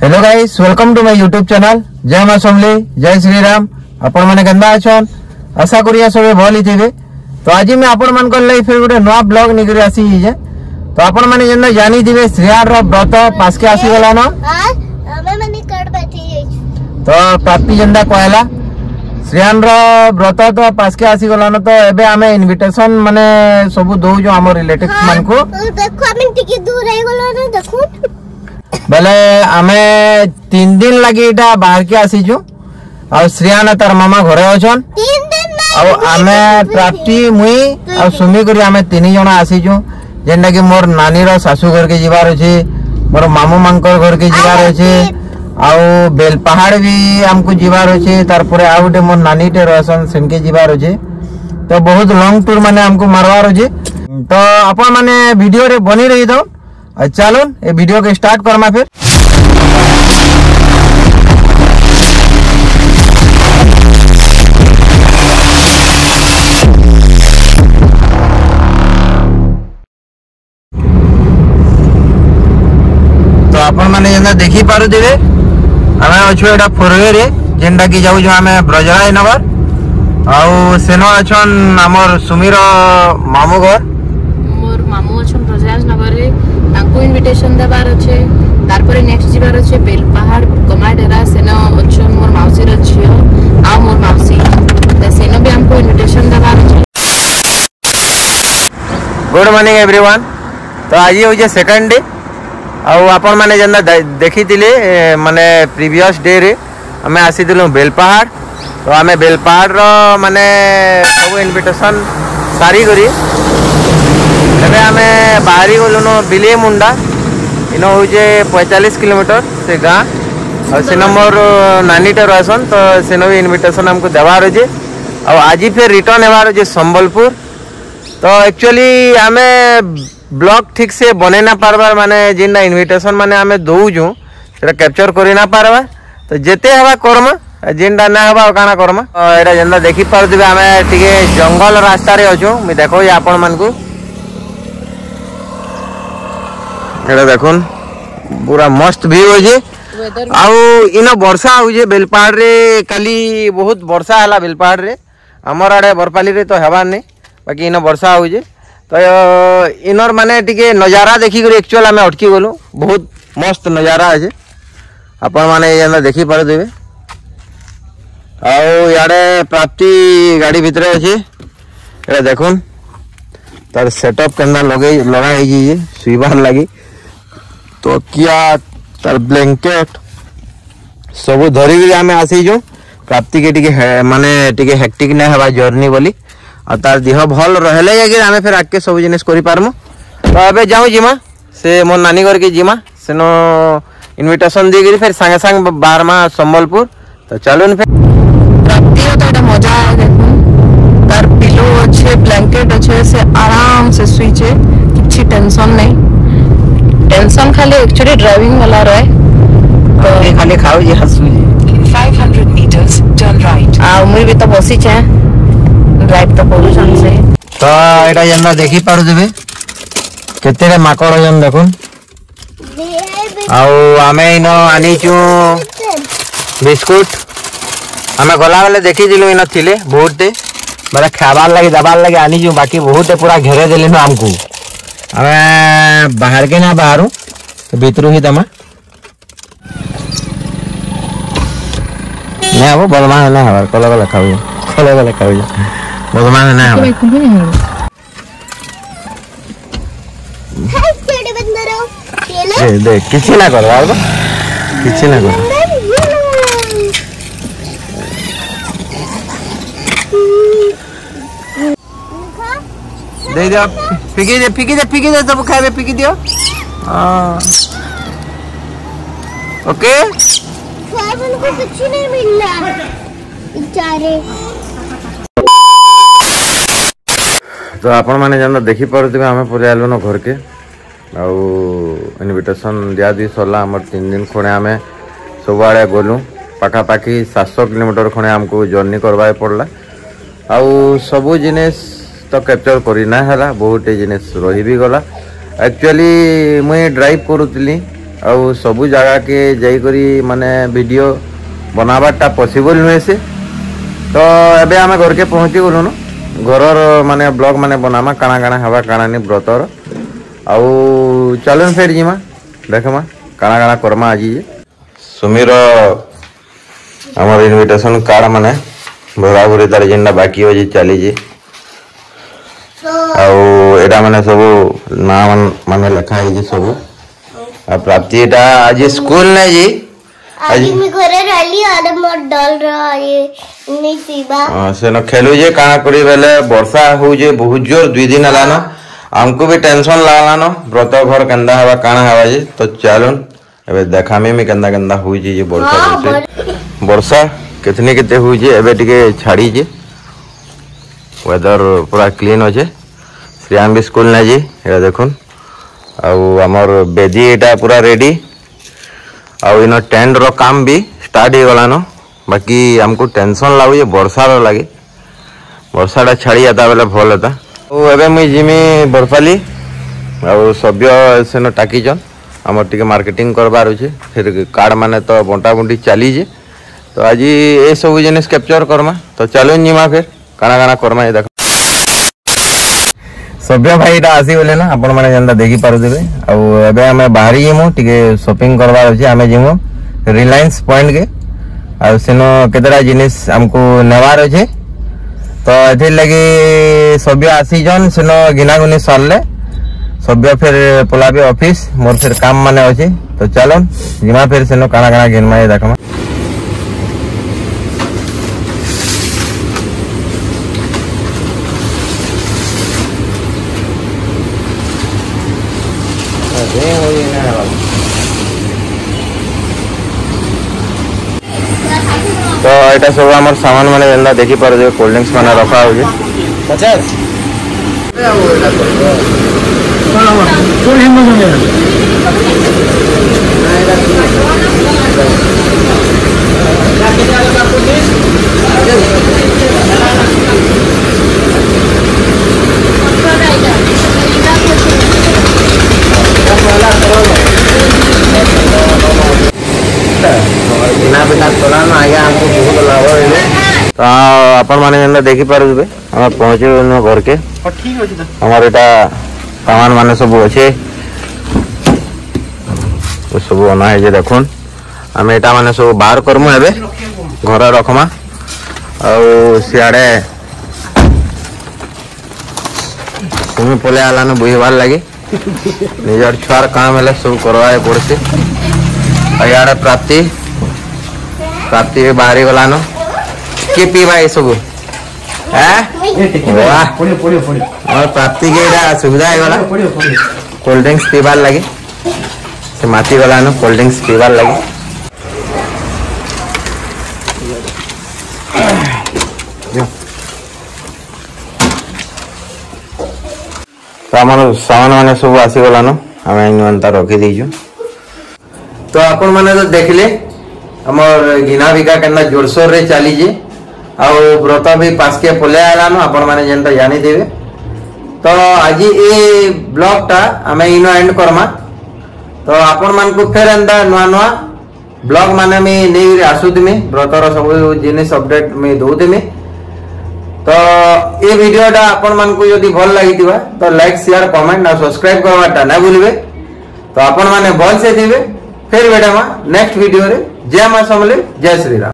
Hello guys, welcome to my YouTube channel. जय मां समली, जय श्री राम। आपण माने केंदा अछन? आशा करिया सबे भल हिथिबे। तो आज मैं आपण मान कर लई फिर गोटे नवा ब्लॉग निकरी आसी जे। तो आपण माने जेंदा जानी दिबे श्रेयार रो व्रत पास के आसी गला न। हमें माने कट बैठी जाई। तो प्राप्ति जेंदा कहला श्रेयान रो व्रत तो पास के आसी गला न। तो एबे हमें इनविटेशन माने सब दउ जो हमर रिलेटिव्स मान को। देखो हमें टिके दूर रह गलो न। देखो बेले आमे 3 दिन लगी इटा बाहर के आसी छु। और श्रेयान तार मामा घरे अछन। 3 दिन और आमे प्राप्ति मुई और सुमी करी आमे 3 जण आसी छु। जेंडा कि मोर नानी रो सासू घर के जीवार अछि, मोर मामू मांकर घर के जीवार अछि, आउ बेलपहाड़ भी हमको जीवार अछि। तार परे आ गोटे मोर नानी टे रहसन सेनके जीवार अछि। तो बहुत लॉन्ग टूर माने हमको मारवार अछि। तो अपन माने वीडियो रे बनी रही दो। चलो ये वीडियो के स्टार्ट करमा फिर। तो अपन माने जेंदा देखि पारु दिबे हमें अछु एटा फोरवे रे जेंडा कि जाउ जो हमें ब्रजराय नगर आउ सेनो अछन हमर सुमीर मामू घर। मोर मामू अछन ब्रजराय नगर रे तांको इनविटेशन देबार अछि। तार परे नेक्स्ट जीवार अछि बेलपहाड़ कमाडेरा सेनो अछन मोर माउसी र छियो आ मोर माउसी त सेनो भी हमको इनविटेशन देबार अछि। Good morning everyone. तो आज हो जे सेकंड डे आउ आपण माने जेंदा देखिथिले माने प्रीवियस डे रे हमें आसी दिलु बेलपहाड़। तो हमें बेलपहाड़ रो माने सब इनविटेशन सारी करी तबे हमें बाहरी गलु न बिले मुंडा इनो हो जे 45 किलोमीटर से गां और से नंबर नानी टे रहसन। तो सेनो भी इनविटेशन हमको देवार जे और आज फिर रिटर्न हेबार जे संबलपुर। तो एक्चुअली हमें ब्लॉग ठीक से बने ना पारबार माने जिन्ना इनविटेशन माने हमें दउजु सेटा कैप्चर करि ना पारबा। तो जेते हवा कर्म जिनटा ना हवा काना कर्म। एटा जेंदा देखि पार दिबे हमें टिके जंगल रास्ता रे अछु। मैं देखो ये आपण मान को एटा देखुन पूरा मस्त व्यू हो जे। आउ इनो वर्षा हो जे बेलपहाड़ रे काली बहुत वर्षा हला बेलपहाड़ रे। हमर आडे बरपाली रे तो हेबा नै बाकी इनो वर्षा हो जे। तो इनर माने टिके नजारा देखि कर एक्चुअल हमें अटकी गलु। बहुत मस्त नजारा है अपन माने ये देखि पार देबे। आउ याडे प्राप्ति गाड़ी भीतर अछि एटा देखुन तार सेटअप केना लगा है जे सुइबार लागि। तो किया तार ब्लैंकेट सब धरी के हमें आसी जो प्राप्ति के टिके माने टिके हेक्टिक ना हवा जर्नी बोली और तार देह भल रहले जाके हमें फिर आके सब जिनिस करि पारमु। तो अबे जाऊ जिमा से मोर नानी घर के जिमा सेनो इनविटेशन दी गरी फिर संगे संग बारमा संबलपुर। तो चलुन फिर प्राप्ति तो एटा मजा है। देखो तार पिलो अच्छे ब्लैंकेट अच्छे से आराम से सुइचे किछि टेंशन नहीं। टेंशन खाली एक्चुअली ड्राइविंग वाला रहे तो खाली खाओ जे हसु 500 meters turn right आ मुई भी तो बसी छे ड्राइव तो पोल्यूशन से। तो एटा जेना देखि पारु देबे केते रे माकड़ जन देखुन। आउ आमे इनो आनी छु बिस्कुट हमें गला वाले देखि दिलु इनो थिले बहुते माने खाबार लागि दबार लागि आनी छु। बाकी बहुते पूरा घेरे देले न हमको। हमें बाहर के ना बाहरु तो भीतरु ही दमा ने वो बदमा ना हवा कोला कोला खाऊ बदमा ना हवा देख किसी ना करो आगो किसी ना करो। दे दे पिकी दे सब खाए पिकी दियो। ओके को कुछ नहीं मिल रहा बेचारे। तो आपण माने जन देखि पारुथिबे हमें पूरे आलु न घर के आउ इनविटेशन दिया दी सरला। हमर 3 दिन खणे हमें सब आड़े गलु पाखा पाखी 700 किलोमीटर खणे हमको जर्नी करवाए पड़ला। आउ सब जिनिस तो कैप्चर करी ना हला बहुत जिनिस रही भी गला। एक्चुअली मुई ड्राइव करूतली आउ सबू जगह के जाइकरी माने वीडियो बनाबारटा पॉसिबल नुहे से तो एबे आम घर के पहुँची गलु न घर माने ब्लॉग माने बनामा काଣା काଣା हवा काଣା नहीं व्रतर आउ चलन फिर जीमा देखमा काଣା काଣା करमा आज सुमीर आमर इनविटेशन कार्ड माने भरा भरी तार जेनटा बाकी अच्छे चली आटा माने सब ना माने लिखा है सब प्राप्ति एटा आज स्कूल नहीं जी आज मी घरे रहली और मोर डल रहा ये नहीं सीबा से न खेलु जे काना करी बेले वर्षा हो जे बहुत जोर 2 दिन हला न हमको भी टेंशन लागला न व्रत घर केंदा हवा काना हवा जे तो चलन एबे देखामे में केंदा केंदा हो जे वर्षा वर्षा कितने केते हो जे एबे टिके छाड़ी जे वेदर पूरा क्लीन हो जे श्रियाम भी स्कूल ना जी ये देखुन आमर बेदी एटा पूरा रेडी आउ इन टेंट रो काम भी स्टार्ट हो गलान बाकी हमको टेंशन लागू वर्षा लगे वर्षाटा छाड़ी जाता बेले भल होता एवं मुई जिमी बरफाली आउ सभ्य सेन टाकीचन आमर टिके मार्केटिंग करबार अच्छे फिर कार्ड माने तो बंटा बुंटी चली जे तो आज ये सब जिनिस कैप्चर करमा तो चलो जिमा फिर काना काना करमा देख सभ्य भाई आसी बोले ना आपण मैंने जेनता देखी पारुथिबे आबे आमे बाहरी जिमु टिके शॉपिंग करबार अछि आमे जिमु रिलायंस पॉइंट के आ सेनो केतरा जिनिस हमको नेवार अछि तो एथि लगी सभ्य आसी जन सेनो गिना गुनी सरले सभ्य फिर पोलाबे ऑफिस मोर फिर काम माने अछि तो चलो जिमा फिर सेनो काना काना गिनमा देखमा तो यहाँ सब आम सामान मैंने जेनता देखी पार कोल्ड ड्रिंक्स मैंने रखा हो तो आपण मैंने जेनता देखी पारे आम पहुँचे घर के हमारे सामान माने सब अच्छे सब अना है देखुन आम एटा माने सब बाहर करमु एबे घर रखमा सियाड़े तुम्हें पले आलान बुझबार लगे निजर छुआर काम है सब करवाए पड़े इे प्राप्ति प्राप्ति भी बाहरी गलान कि पीवा ये सब और प्राप्ति के सुविधा है कोल्ड ड्रिंक्स पीबार लगे से माती गलान कोल्ड ड्रिंक्स पीबार लगे तो आम सामान मैंने सब आसीगलान आम एनता रखी दीचु तो आपण मैंने तो देखले हमर गिना बिका केना जोरसोर रे चली जे आउ व्रत भी पास के पले आलानो आपण माने जेनता जानी देबे तो आज ए ब्लॉग टा हमें इनो एंड करमा तो आपण मान को फेर एंदा नुआ नुआ ब्लॉग माने में नहीं आसुद में व्रतर सब जिनिस अपडेट में दउद में तो ये वीडियो टा आपण मान को यदि भल लागितिबा तो लाइक शेयर कमेंट और सब्सक्राइब करवाटा ना भूलबे तो आपण माने भल से दिबे फिर बेटा नेक्स्ट वीडियो रे जय मां समले जय श्री राम।